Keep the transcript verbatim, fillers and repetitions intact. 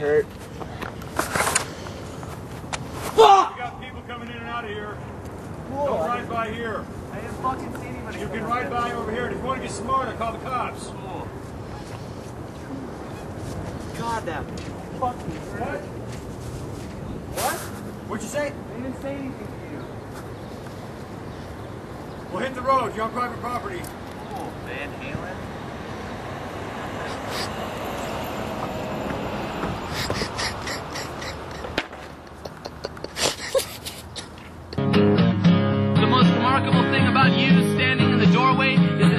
hurt. Fuck! We got people coming in and out of here. Whoa. Don't ride by here. I didn't fucking see anybody. You can ride by over here. And if you want to get smart, I call the cops. Oh. God, that fucking hurt. What? What? What'd you say? I didn't say anything to you. Well, hit the road. You're on private property. Oh, Van Halen. The most remarkable thing about you standing in the doorway is